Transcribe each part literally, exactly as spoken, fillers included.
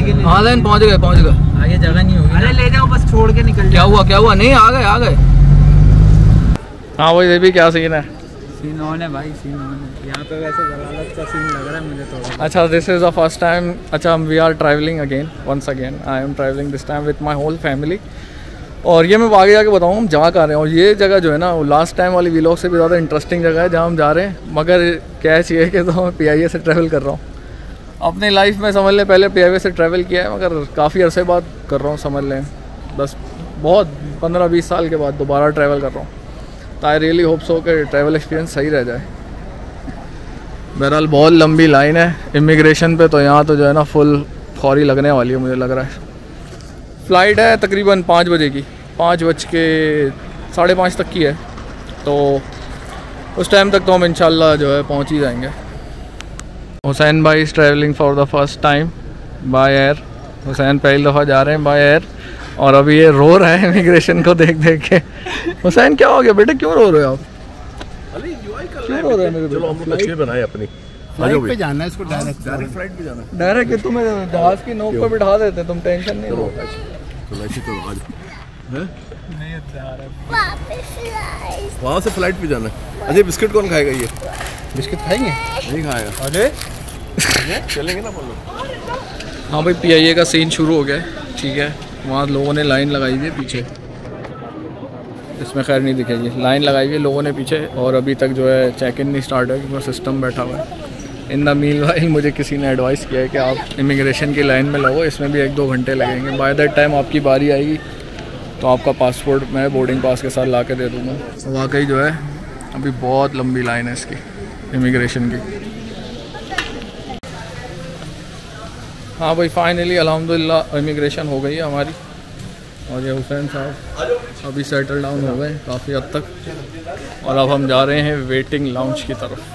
आगे ले हाँ लाइन पहुँच गए पहुँच गए आगे जगह नहीं होगी। अरे ले जाओ बस, छोड़ के निकल। क्या हुआ क्या हुआ? नहीं आ गए आ गए। हाँ भाई ये भी क्या सीन है? सीन ऑन है भाई, सीन ऑन है यहाँ पे। वैसे जलालत का सीन लग रहा है मुझे तो। अच्छा this is the first time. अच्छा we are travelling again once again. I am travelling this time with my whole family. और ये मैं आगे जाके बताऊँ हम जहाँ का आ रहे हैं। और ये जगह जो है ना वो लास्ट टाइम वाली व्लॉग से भी ज़्यादा इंटरेस्टिंग जगह है जहाँ हम जा रहे हैं। मगर कैच ये है कि तो मैं पी आई ए से ट्रैवल कर रहा हूँ। अपनी लाइफ में समझ लें पहले पी आई ए से ट्रैवल किया है, मगर काफ़ी अरसे बाद कर रहा हूँ समझ लें। बस बहुत पंद्रह बीस साल के बाद दोबारा ट्रैवल कर रहा हूँ। तो आई रियली होप सो कि ट्रैवल एक्सपीरियंस सही रह जाए। बहरहाल बहुत लंबी लाइन है इमिग्रेशन पे, तो यहाँ तो जो है ना फुल फौरी लगने वाली है मुझे लग रहा है। फ़्लाइट है तकरीबन पाँच बजे की, पाँच बज के साढ़े पाँच तक की है। तो उस टाइम तक तो हम इंशाल्लाह जो है पहुँच ही जाएंगे। हुसैन भाई is travelling for the first time by air. Hussain पहली दफ़ा जा रहे हैं बाय एयर और अभी ये रो रहा है इमिग्रेशन को देख देख के। हुसैन क्या हो गया बेटा, क्यों रो रहे हो आप? क्यों रो रहे हैं मेरे? चलो हम लोग तस्वीर बनाए अपनी। फ्लाइट पे जाना है इसको, डायरेक्ट डायरेक्ट फ्लाइट पे जाना है। डायरेक्ट तुम्हें जहाज़ की नोक पर बिठा देते, तुम टेंशन नहीं लो। चलो ऐसे चलो आज हैं वापस वहाँ से फ्लाइट पे जाना है। अजय बिस्किट कौन खाएगा? ये बिस्किट खाएंगे? नहीं खाएगा। अरे चलेंगे ना हम लोग। हाँ भाई पी आई ए का सीन शुरू हो गया है। ठीक है, वहाँ लोगों ने लाइन लगाई हुई है पीछे, इसमें खैर नहीं दिखेगी, लाइन लगाई हुई है लोगों ने पीछे। और अभी तक जो है चेक इन नहीं स्टार्ट है क्योंकि सिस्टम बैठा हुआ है। इन द मीन वाइल मुझे किसी ने एडवाइस किया है कि आप इमिग्रेशन की लाइन में लगो, इसमें भी एक दो घंटे लगेंगे। बाय दैट टाइम आपकी बारी आएगी तो आपका पासपोर्ट मैं बोर्डिंग पास के साथ ला के दे दूँगा। वाकई जो है अभी बहुत लंबी लाइन है इसकी इमिग्रेशन की। हाँ भाई फाइनली अल्हम्दुलिल्लाह इमिग्रेशन हो गई है हमारी। और ये हुसैन साहब अभी सेटल डाउन हो गए काफ़ी हद तक। और अब हम जा रहे हैं वेटिंग लाउंज की तरफ।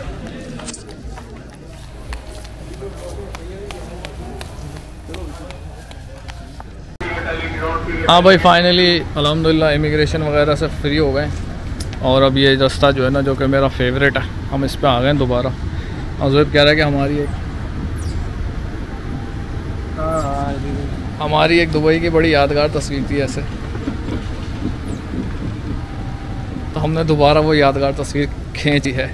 हाँ भाई फाइनली अल्हम्दुलिल्लाह इमिग्रेशन वगैरह से फ्री हो गए। और अब ये रास्ता जो है ना जो कि मेरा फेवरेट है, हम इस पे आ गए दोबारा। और ज़ुहैब कह रहा है कि हमारी एक हमारी एक दुबई की बड़ी यादगार तस्वीर थी ऐसे, तो हमने दोबारा वो यादगार तस्वीर खींची है।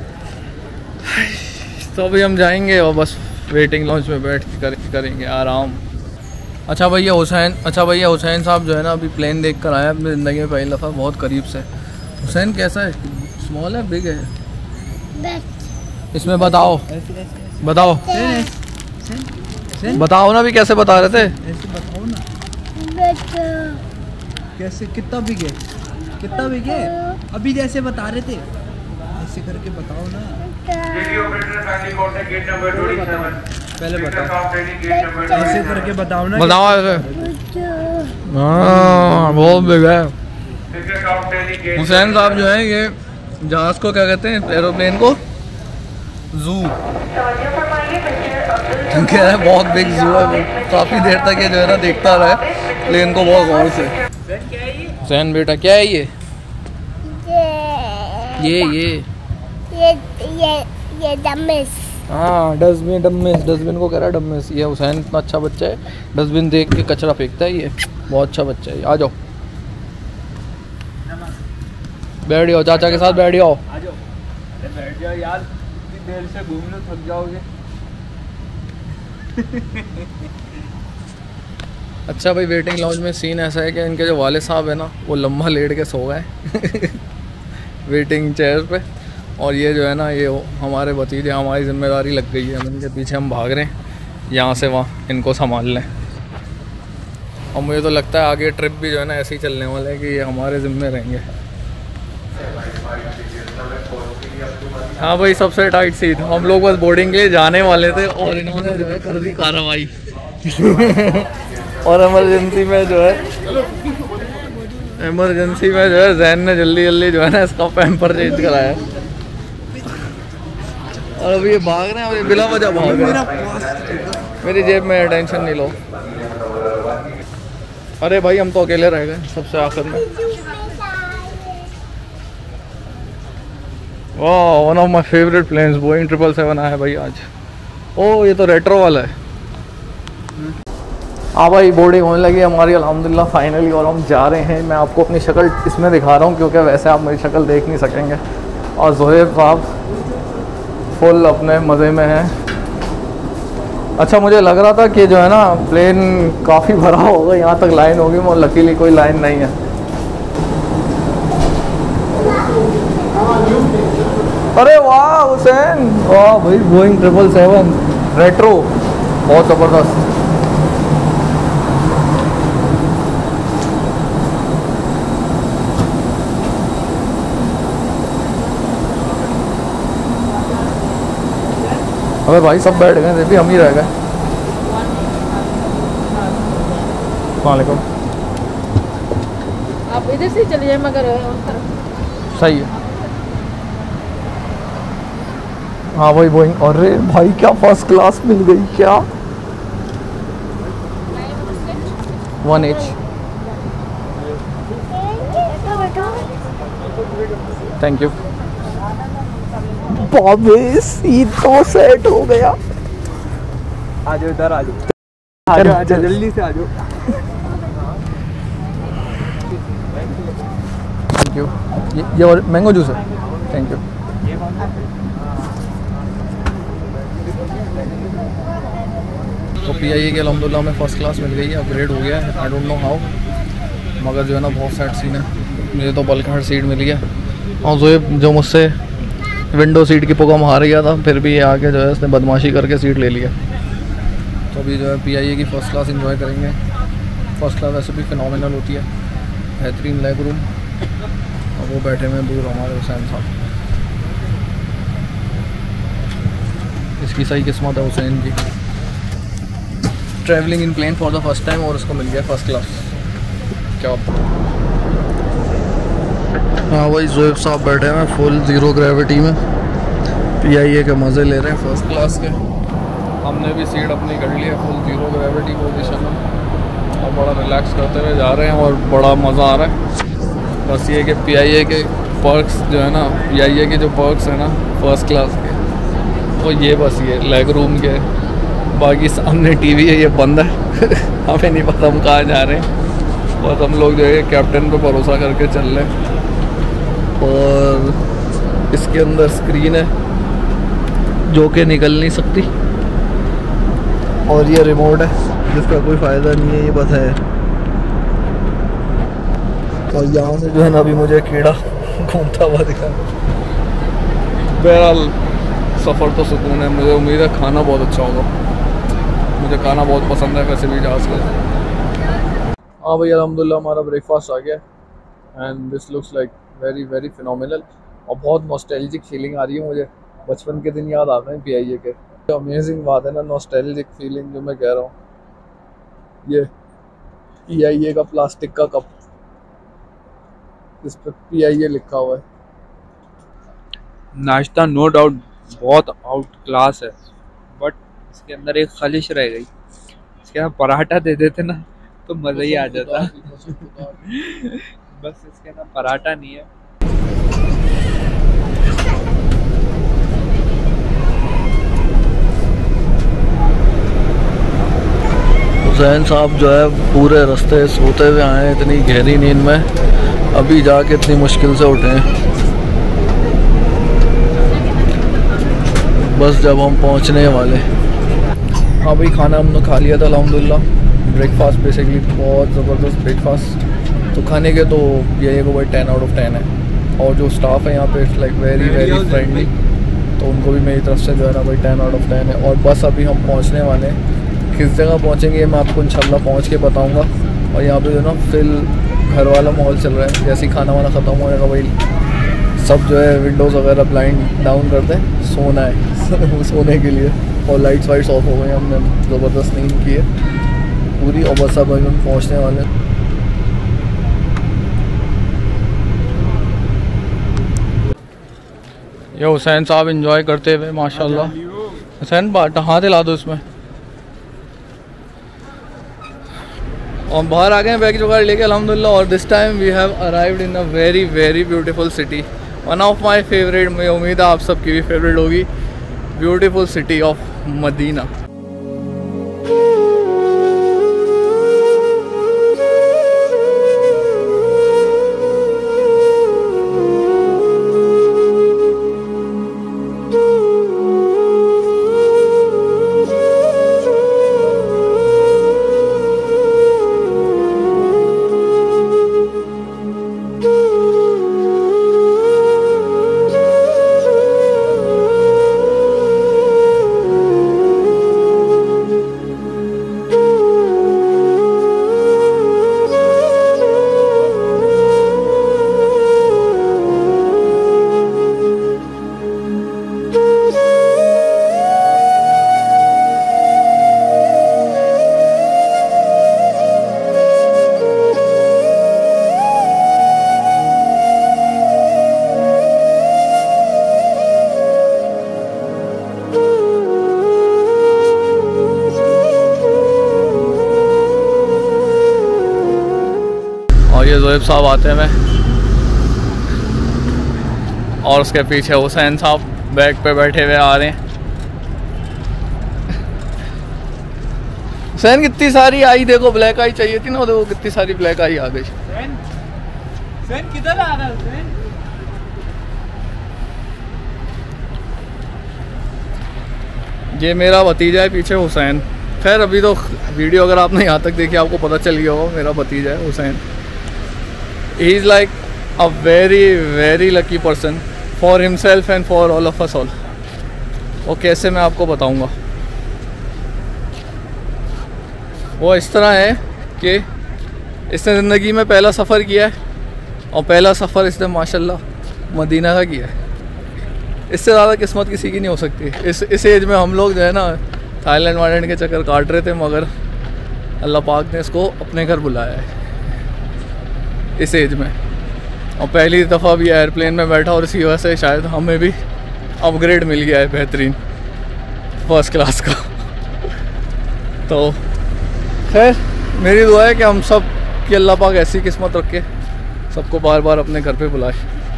तो अभी हम जाएंगे और बस वेटिंग लॉन्च में बैठ कर करेंगे आराम। अच्छा भैया हुसैन अच्छा भैया हुसैन साहब जो है ना अभी प्लेन देख कर आए अपनी ज़िंदगी में पहली दफ़ा बहुत करीब से। हुसैन कैसा है, स्मॉल है बिग है? इसमें बताओ बताओ बताओ ना, भी कैसे बता रहे थे? ऐसे बताओ ना कैसे, कितना बिग है, कितना बिग है? अभी जैसे बता रहे थे ऐसे करके बताओ ना। पहले बताओ, ऐसे करके बताओ ना। बताओ ऐसे। हाँ बहुत बिग है। हुसैन साहब जो है ये जहाज़ को क्या कहते हैं, एरोप्लेन को जू कह रहा है, बहुत बिग जू है। काफ़ी देर तक ये जो है ना देखता रहा है प्लेन को बहुत गौर से। हुसैन बेटा क्या है ये? ये ये ये ये ये डमिस। हाँ डस्टबिन, डम्मिस, डस्टबिन को कह रहा है डम्मिस। ये हुसैन इतना अच्छा बच्चा है, डस्टबिन देख के कचरा फेंकता है। ये बहुत अच्छा बच्चा है। आ जाओ बैठ जाओ, चाचा के साथ बैठ जाओ। बैठ जाओ यार, इतनी देर से घूम लो थक जाओगे। अच्छा भाई वेटिंग लॉन्ज में सीन ऐसा है कि इनके जो वाले साहब है ना वो लम्बा लेट के सो गए वेटिंग चेयर पे। और ये जो है ना ये हमारे भतीजे, हमारी जिम्मेदारी लग गई है, इनके पीछे हम भाग रहे हैं यहाँ से वहाँ इनको संभाल लें। और मुझे तो लगता है आगे ट्रिप भी जो है ना ऐसे ही चलने वाला है कि ये हमारे ज़िम्मे रहेंगे। हाँ भाई सबसे टाइट सीट, हम लोग बस बोर्डिंग के लिए जाने वाले थे और इन्होंने जो है कर दी कार्रवाई और इमरजेंसी में जो है इमरजेंसी में जो है जैन ने जल्दी जल्दी जो है ना इसका पैम्पर चेंज कराया। और अभी ये भाग रहे हैं और ये बिना वजह भाग रहे हैं। मेरी जेब में टेंशन नहीं लो। अरे भाई हम तो अकेले रह गए सबसे आखिर में। वाह one of my favourite planes Boeing triple seven आया है भाई आज। ओ ये तो रेट्रो वाला है। हाँ भाई, बोर्डिंग होने लगी हमारी अल्हम्दुलिल्लाह फाइनली, और हम जा रहे हैं। मैं आपको अपनी शक्ल इसमें दिखा रहा हूँ क्योंकि वैसे आप मेरी शक्ल देख नहीं सकेंगे। और ज़ोहैब साहब फुल अपने मज़े में हैं। अच्छा, मुझे लग रहा था कि जो है ना प्लेन काफ़ी भरा होगा, यहाँ तक लाइन होगी, मगर लकीली कोई लाइन नहीं है। अरे वाह हुसैन, वाह भाई, बोइंग ट्रिपल सेवन रेट्रो, बहुत ज़बरदस्त। अबे भाई सब बैठ गए थे, भी हम ही रह गए। वालेकुम। आप इधर से चले जाए मगर उस तरफ। सही है। हाँ भाई बोइंग, अरे भाई क्या फर्स्ट क्लास मिल गई क्या। One H. Thank you. बाबे सीट तो सेट हो गया। आ जाओ इधर, आ जाओ, आ जाओ, आ जाओ, जल्दी से आ जाओ। Thank you. ये ये और मैंगो जूस है। Thank you. तो पी आई ए के अल्हम्दुलिल्लाह में फ़र्स्ट क्लास मिल गई है, अपग्रेड हो गया है। आई डोंट नो हाउ, मगर जो है ना बहुत सैड सीन है। मुझे तो बल्क हर सीट मिली है, और ज़ोहैब जो मुझसे विंडो सीट की पुगम हार गया था, फिर भी ये आके जो है उसने बदमाशी करके सीट ले लिया। तो अभी जो है पी आई ए की फ़र्स्ट क्लास एंजॉय करेंगे। फ़र्स्ट क्लास वैसे भी फिनोमिनल होती है, बेहतरीन लेग रूम, और वो बैठे हुए दूर हमारे हुसैन साहब। इसकी सही किस्मत है हुसैन की, travelling in plane for the first time, और उसको मिल गया फर्स्ट क्लास। क्या हाँ भाई, ज़ोहैब साहब बैठे हैं फुल ज़ीरो ग्रेविटी में, पी आई ए के मज़े ले रहे हैं फर्स्ट क्लास के। हमने भी सीट अपनी कर ली है फुल ज़ीरो ग्रेविटी पोजीशन में, और बड़ा रिलैक्स करते हुए जा रहे हैं, और बड़ा मज़ा आ रहा है। बस ये कि पी आई ए के पर्क्स जो है ना, पी आई ए के जो पर्क्स हैं ना फर्स्ट क्लास के, वो ये बस ये लेग रूम के, बाकी सामने टी वी है, ये बंद है। हमें नहीं पता हम कहाँ जा रहे हैं, बस हम लोग जो है कैप्टन पे भरोसा करके चल रहे हैं। और इसके अंदर स्क्रीन है जो कि निकल नहीं सकती, और ये रिमोट है जिसका कोई फ़ायदा नहीं है, ये बस है। और यहाँ से जो है ना अभी मुझे कीड़ा घूमता हुआ दिखा। बहरहाल सफ़र तो सुकून है। मुझे उम्मीद है खाना बहुत अच्छा होगा, मुझे खाना बहुत पसंद है वैसे भी जहाज़ का। हाँ भाई अल्हम्दुलिल्लाह हमारा ब्रेकफास्ट आ गया, and this looks like very very phenomenal, और बहुत नॉस्टैल्जिक फीलिंग आ रही है मुझे। बचपन के दिन याद आ रहे हैं पी आई ए के। अमेजिंग बात है ना, नॉस्टैल्जिक फीलिंग जो मैं कह रहा हूँ। ये पी आई ए का प्लास्टिक का कप, इस पर पी आई ए लिखा हुआ है। नाश्ता नो डाउट बहुत आउट क्लास है, बट इसके अंदर एक खलिश रह गई। इसके अंदर पराठा दे देते ना तो मज़ा ही आ जाता। बस इसके अंदर पराठा नहीं है। हुसैन साहब जो है पूरे रास्ते सोते हुए आए हैं, इतनी गहरी नींद में, अभी जाके इतनी मुश्किल से उठे हैं। बस जब हम पहुंचने वाले। हाँ भाई खाना हमने खा लिया था अल्हम्दुलिल्लाह। ब्रेकफास्ट बेसिकली बहुत ज़बरदस्त ब्रेकफास्ट। तो खाने के तो ये को भाई टेन आउट ऑफ टेन है, और जो स्टाफ है यहाँ पे it's like very very friendly, तो उनको भी मेरी तरफ से जो है ना भाई टेन आउट ऑफ टेन है। और बस अभी हम पहुँचने वाले हैं, किस जगह पहुँचेंगे ये मैं आपको इंशाल्लाह पहुँच के बताऊँगा। और यहाँ पे जो है ना फिल घर वाला माहौल चल रहा है, जैसे ही खाना वाना ख़त्म हो जाएगा भाई सब जो है विंडोज़ वगैरह ब्लाइंड डाउन कर दें, सोना है सोने के लिए। और लाइट्स वाइट्स ऑफ हो गई, हमने ज़बरदस्त नींद की है पूरी, और बस अब हम पहुँचने वाले हैं। ये हुसैन साहब एंजॉय करते हुए माशाल्लाह। हुसैन बाट हाथ हिला दो इसमें। और बाहर आ गए हैं बैग वगैरह लेके अल्हम्दुलिल्लाह। और this time we have arrived in a very very beautiful city, one of my favourite. मैं उम्मीद है आप सबकी भी फेवरेट होगी, ब्यूटीफुल सिटी ऑफ मदीना। और ये ज़ोएब साहब आते हैं, और उसके पीछे हुसैन साहब बैग पे बैठे हुए आ रहे हैं। हुसैन कितनी सारी आई, देखो ब्लैक आई चाहिए थी ना, देखो कितनी सारी ब्लैक आई आ गई। हुसैन किधर आ रहा है हुसैन? ये मेरा भतीजा है पीछे हुसैन। खैर अभी तो वीडियो अगर आपने यहाँ तक देखी आपको पता चल गया होगा, मेरा भतीजा है Hussain. He is like a very very lucky person for himself and for all of us all. वो कैसे मैं आपको बताऊँगा। वो इस तरह है कि इसने ज़िंदगी में पहला सफ़र किया है, और पहला सफ़र इसने माशाल्लाह मदीना का किया है। इससे ज़्यादा किस्मत किसी की नहीं हो सकती। इस इस एज में हम लोग जो है ना थाईलैंड वाईलैंड के चक्कर काट रहे थे, मगर अल्लाह पाक ने इसको अपने घर बुलाया है इस एज में। और पहली दफ़ा भी एयरप्लेन में बैठा, और इसी वजह से शायद हमें भी अपग्रेड मिल गया है बेहतरीन फर्स्ट क्लास का। तो खैर मेरी दुआ है कि हम सब कि अल्लाह पाक ऐसी किस्मत रखे, सबको बार बार अपने घर पे बुलाए।